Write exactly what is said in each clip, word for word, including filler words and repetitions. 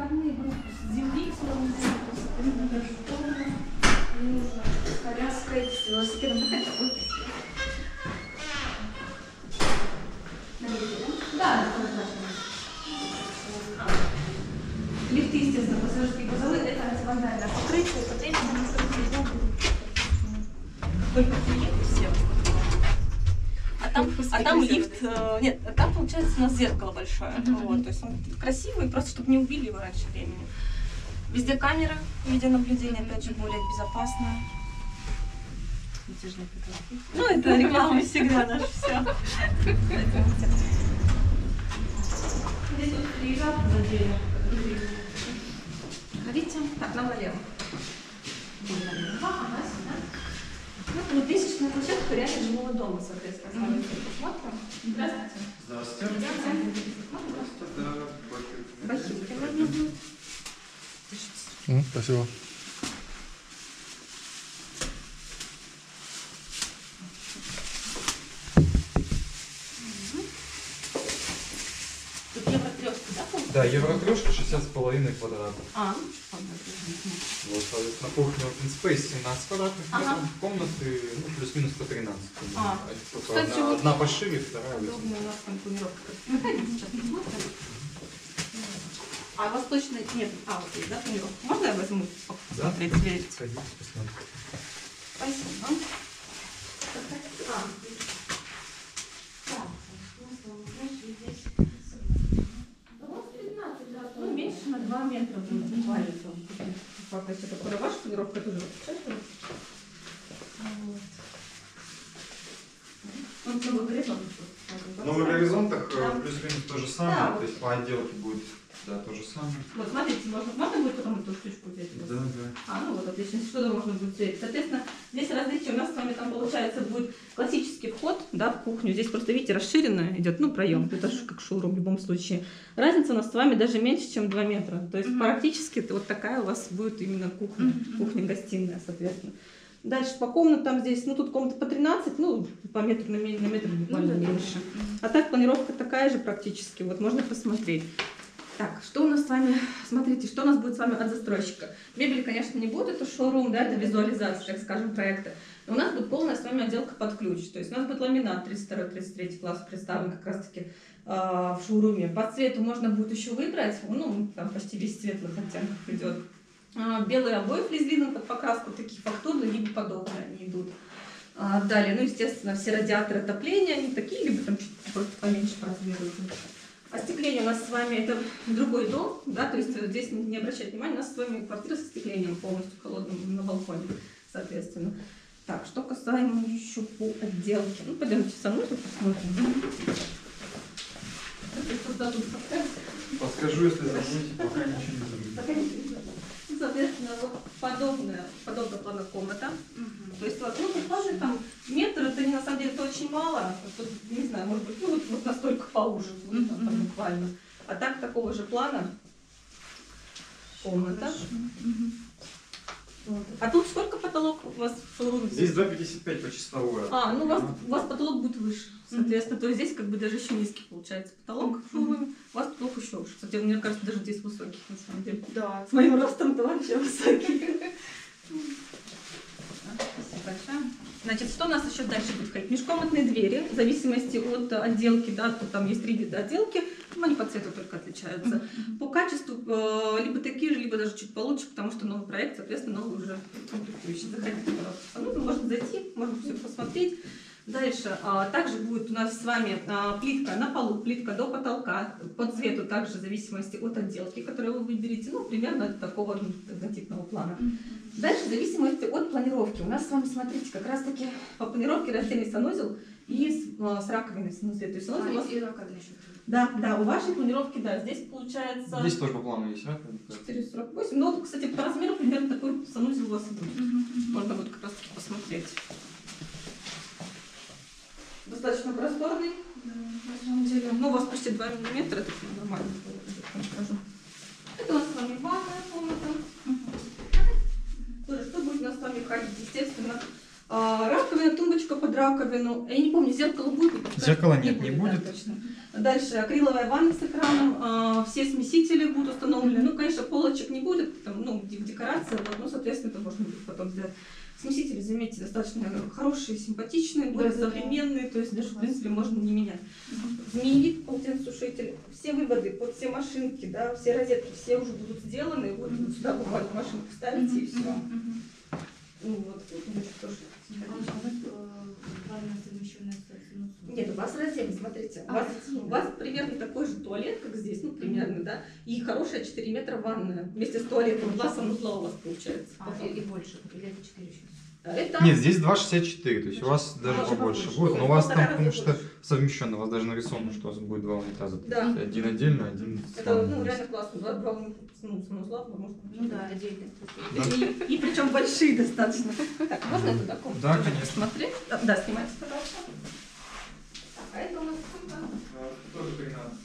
стороны группы с земли, словно земли, то есть это даже полно, не нужно с коляской, с велосипедом, хотя бы. Да, да, лифты, естественно, пассажирские грузовые, это антивандальное покрытие, покрытие на несколько только приедет все. А там, а там лифт, э, нет, там получается у нас зеркало большое, mm-hmm. вот, то есть он красивый, просто чтобы не убили его раньше времени. Везде камеры, видеонаблюдение, опять же, более безопасно. Ну, это реклама всегда наша, все. Здесь вот приезжал за дверью. Видите? Так, нам налево. Ага, сюда. Ну, двухтысячная площадка реально жилого дома, соответственно. Mm-hmm. Посмотрим. Здравствуйте. Здравствуйте. Здравствуйте. Бахилки. Mm, спасибо. Тут евро-трешка, да? Да, евро-трешка шестьдесят с половиной квадратов. А, вот, соответственно, кухня open space семнадцать квадратных метров, ага. Комнаты ну, плюс-минус по тринадцать. А, кстати, одна, вот одна пошире, вторая удобная у нас там планировка. Сейчас посмотрим. А восточная нет. А, вот есть, да, планировка? Можно я возьму? Посмотреть, да? Сверить. Сходите, посмотрите. Спасибо. А, ну, меньше на два метра буквально. Пока это такая ваша планировка тоже распечатана. Вот. Но в горизонтах да. Плюс-минус то же самое, да, то есть по отделке будет да, то же самое. Вот смотрите, можно, можно будет потом эту штучку взять? Да, да. А, ну вот, отлично, что-то можно будет сверить. Соответственно, здесь различие у нас с вами там получается будет классический вход, да, в кухню. Здесь просто, видите, расширенно идет, ну, проем. Это же как шоурум в любом случае. Разница у нас с вами даже меньше, чем два метра. То есть mm-hmm. практически вот такая у вас будет именно кухня, mm-hmm. кухня-гостиная, соответственно. Дальше по комнатам здесь, ну тут комната по тринадцать, ну по метру на, на метр буквально ну, меньше. А так планировка такая же практически, вот можно посмотреть. Так, что у нас с вами, смотрите, что у нас будет с вами от застройщика. Мебели, конечно, не будет, это шоурум, да, это визуализация, так скажем, проекта. Но у нас будет полная с вами отделка под ключ. То есть у нас будет ламинат тридцать второй тридцать третий класс представлен как раз-таки э, в шоуруме. По цвету можно будет еще выбрать, ну, там почти весь светлых оттенков идет. Э, белые обои флизлином под покраску, такие фактурные, либо подобные они идут. Э, далее, ну, естественно, все радиаторы отопления, они такие, либо там чуть просто поменьше по размеру идут. Остекление у нас с вами это другой дом, да, то есть здесь не обращать внимания, у нас с вами квартира с остеклением полностью холодным на балконе, соответственно. Так, что касаемо еще по отделке. Ну, пойдемте со мной тут посмотрим. Подскажу, если забудете, пока ничего не забудете. Соответственно, вот подобная, подобного плана комната. Угу. То есть, вот, ну, предположим, там метр, это не на самом деле это очень мало. Тут, не знаю, может быть, ну, вот, вот настолько поуже будет, угу. там, буквально. А так, такого же плана комната. Угу. Вот. А тут сколько потолок у вас в шоуруме? Здесь два пятьдесят пять по чистовой. А, ну у вас, у вас потолок будет выше, соответственно. Mm-hmm. То есть здесь как бы даже еще низкий получается потолок mm-hmm. в шоуруме. У вас потолок еще выше. Кстати, мне кажется, даже здесь высокий, на самом деле. Да. С моим ростом-то вообще высокий. Спасибо большое. Значит, что у нас еще дальше будет ходить? Межкомнатные двери, в зависимости от отделки, да, тут там есть три вида отделки, но они по цвету только отличаются. Mm-hmm. По качеству э, либо такие же, либо даже чуть получше, потому что новый проект, соответственно, новый уже комплектующий. Заходите, пожалуйста. Ну, можно зайти, можно все посмотреть. Дальше а, также будет у нас с вами а, плитка на полу, плитка до потолка, по цвету также в зависимости от отделки, которую вы выберете, ну, примерно такого однотипного плана. Mm-hmm. Дальше в зависимости от планировки. У нас с вами, смотрите, как раз таки по планировке раздельный санузел и с, а, с раковиной санузел. То есть санузел а, у вас... и раковина еще. Да, да, у вашей планировки, да, здесь получается... Здесь тоже по плану есть раковина. четыреста сорок восемь, ну, кстати, по размеру примерно такой санузел у вас и будет. Mm-hmm. Можно будет как раз таки посмотреть. Достаточно просторный, да, на самом деле. Ну, у вас почти два метра, это нормально. Это у нас с вами ванная комната. Uh-huh. Что будет у нас с вами входить? Естественно, раковина, тумбочка под раковину. Я не помню, зеркало будет? Зеркала нет, не будет. Да, Дальше акриловая ванна с экраном, а, все смесители будут установлены. Ну, конечно, полочек не будет, там, ну, декорация, вот, ну, соответственно, это можно будет потом сделать. Смесители, заметьте, достаточно хорошие, симпатичные, более да, современные, да. То есть даже, в принципе, можно не менять. Змеевик, полотенцесушитель, все выводы под все машинки, да, все розетки, все уже будут сделаны. Вот mm-hmm. сюда буквально машинку ставите mm-hmm. и все. Mm-hmm. Ну вот, вот тоже. Нет, у вас раздельно, смотрите, у вас, а, у вас примерно такой же туалет, как здесь, ну примерно, mm-hmm. да, и хорошая четыре метра ванная. Вместе с туалетом два санузла у вас получается. А, и, и больше, или это четыре сейчас? Это... Нет, здесь два шестьдесят четыре, то есть у вас даже побольше, побольше будет, но у вас там, потому что совмещенно, у вас даже нарисовано, что у вас будет два унитаза. Да. Один отдельно, один... Это, ну, реально классно, два, два ну, санузла, может быть. Ну да, отдельно. Да. И, и причем большие достаточно. Так, можно это таком? Да, конечно. Смотреть? Да, да, снимайте, пожалуйста. Так, а это у нас сколько? Тоже тринадцать.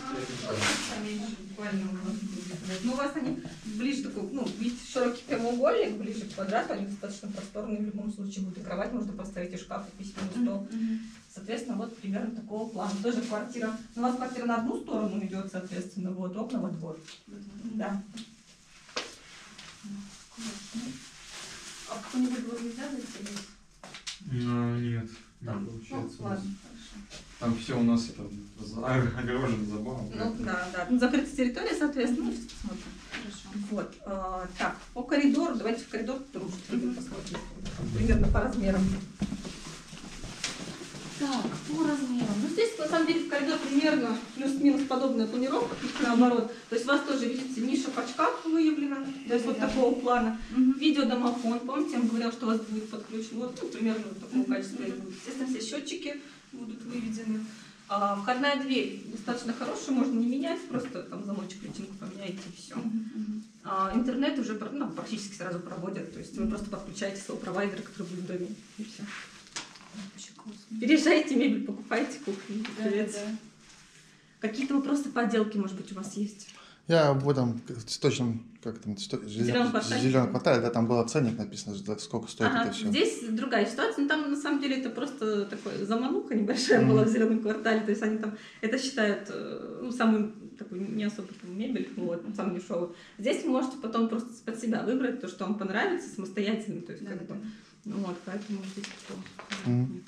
Ну, у вас они ближе такой, ну, видите, широкий прямоугольник, ближе к квадрату, они достаточно просторные в любом случае будут. И кровать можно поставить, и шкаф, и письменный стол. Mm-hmm. Соответственно, вот примерно такого плана. Тоже квартира. У вас квартира на одну сторону идет, соответственно, вот окна во двор. Mm-hmm. Да. А кто-нибудь двор нельзя зайти? Ну, нет, не там, получается. Ну, ладно, хорошо. Там все у нас это огорожено забором. Ну да, да. Ну, закрытая территория, соответственно. Ну, сейчас посмотрим. Хорошо. Вот. А, так, по коридору, давайте в коридор mm-hmm. посмотрим. Примерно по размерам. Так, по размерам. Ну, здесь, на самом деле, в коридор примерно плюс-минус подобная планировка, наоборот. То есть у вас тоже, видите, ниша под шкаф выявлена, то есть вот да. такого плана. Mm-hmm. Видеодомофон, помните, я вам говорила, что у вас будет подключен, вот, ну, примерно вот такого mm-hmm. качества. Mm-hmm. Естественно, все счетчики будут выведены. А, входная дверь достаточно хорошая, можно не менять, просто там замочек, личинку поменяете и все. Mm-hmm. а, интернет уже ну, практически сразу проводят, то есть mm-hmm. вы просто подключаете своего провайдера, который будет в доме, и все. Переезжайте, мебель покупайте, кухню. Да, да. Какие-то вопросы по отделке, может быть, у вас есть? Я в этом цветочном, как там, зеленом квартале, зеленом квартале, да, там был ценник написано, сколько стоит ага, это все. Здесь другая ситуация, но там на самом деле это просто такой замануха небольшая mm-hmm. была в зеленом квартале, то есть они там это считают ну, самую такую не особо мебель, вот, самую дешевую. Здесь вы можете потом просто под себя выбрать то, что вам понравится самостоятельно, то есть да, как да. бы. Ну вот, поэтому здесь такого mm. нет.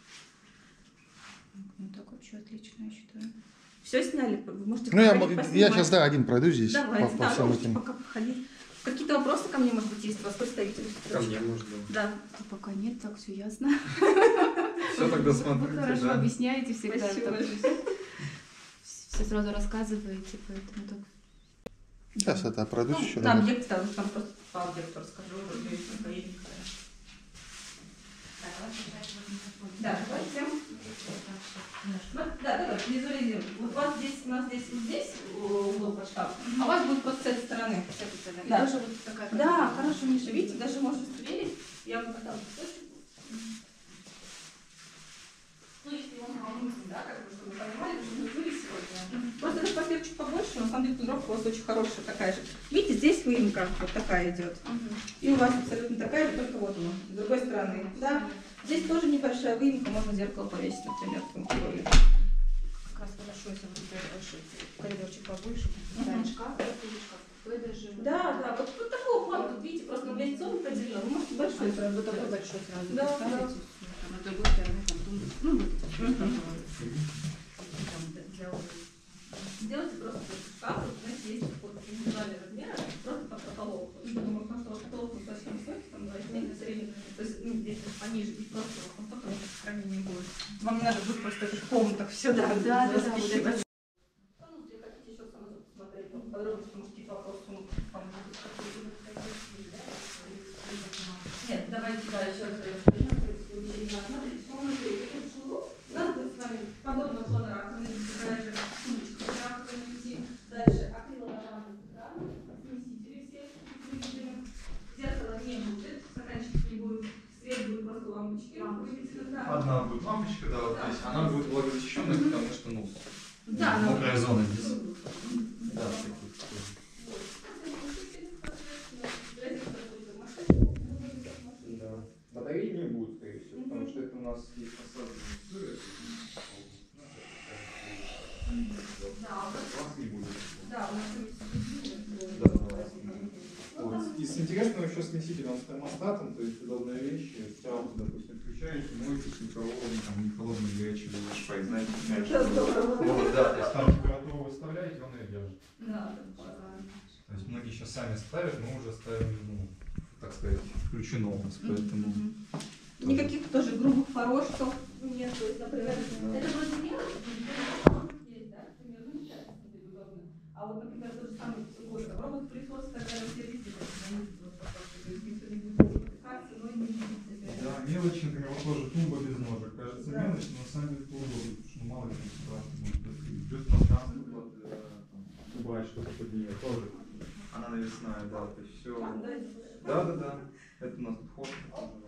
Ну так вообще отлично, я считаю. Все сняли, вы можете Ну я, я сейчас, да, один пройду здесь. Давайте, по, да, по всем этим. пока походить. Какие-то вопросы ко мне, может быть, есть у вас представители? Ко мне, может быть. Да. А пока нет, так все ясно. Все тогда смотрите. Вы хорошо да? объясняете всегда. Спасибо. Все сразу рассказываете, поэтому так. Сейчас это пройду ну, еще. Да, объект, там, там просто по объекту расскажу, уже поедем. Да, давайте. Да, да, да, визуализируем. Вот у вас здесь, у нас здесь, вот здесь угол под шкаф, а у вас будет просто с этой стороны. С этой стороны. Да, тоже вот такая. Да, хорошо, Миша, видите, даже можно сверить. Я вам показала кусочек. Ну, если он волнуется, да, как бы, чтобы вы понимали, что мы были сегодня. Просто этот папер чуть побольше, но на самом деле планировка у вас очень хорошая такая же. Видите, здесь выемка вот такая идет. Uh-huh. И у вас абсолютно такая же, только вот она, с другой стороны. Да. Здесь тоже небольшая выемка, можно зеркало повесить, например, в том коридоре. Как раз хорошо, если вот этот коридорчик побольше, ставить шкаф, шкаф, даже... Да, да, вот, вот такого плана, тут видите, просто на две зоны поделено, вы можете большой сразу. Вот такой большой сразу да, поставить, да. на другой стороне там тумбу, ну вот это. Сделайте просто шкаф, вот, знаете, есть вот индивидуальный размер, просто под потолок. Потому что потолок достаточно высокий, там два метра средний, то есть ну, здесь пониже, и просто он потом хранения не будет. Вам не надо будет просто это в комнатах все, да, да, да, да. Нет, давайте да, еще раз смотрите, что мы здесь. У нас будет с вами подобно плана раковины, такая же сумочка для раковины, дальше акриловая ванна с экраном, смесители все выведены, зеркала не будет, стаканчиков не будет, свет будет просто лампочки. Одна будет лампочка, да, вот здесь, она будет влагозащищенной, потому что, ну, да, мокрая зона здесь. Да, батареи не будет, скорее всего, потому что это у нас есть посадочная история. С интересного еще смесителем с термостатом, то есть удобная вещь, сразу, допустим, включаете, моетесь, никого, там, не холодный, не горячий, не шпай, знаете, вот, да, то есть там температуру выставляете, он ее держит. Да, то есть многие сейчас сами ставят, мы уже ставим, ну, так сказать, включено у нас, поэтому... Никаких тоже грубых порошков нет, то есть, например, это вроде мелочь, есть, да, например, ну, не так, удобно. А вот, например, тот же самый робот-пылесос, когда все везде, то есть никто не будет потыкаться, но и не видится. Да, мелочь, например, вот тоже тумба без ножек. Кажется мелочь, но на самом деле это удобно, потому что мало ли там страшно может быть. Плюс пространство под убрать что-то под нее тоже. Она навесная, да, то есть все. Да, да, да. Это у нас тут ход.